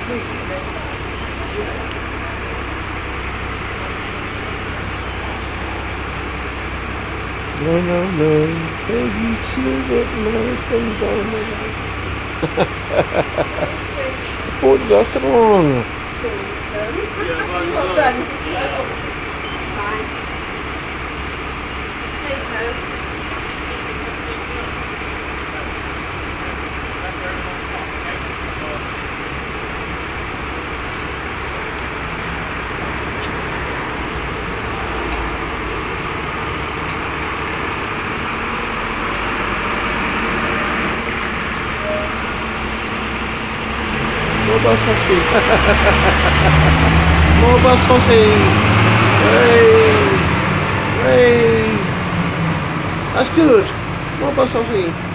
No, no, no, baby, chill with my son, Put that on. Well done as well. Fine. Take home. Mobile sausage. Mobile sausage. Hey. Hey. That's good. Mobile sausage.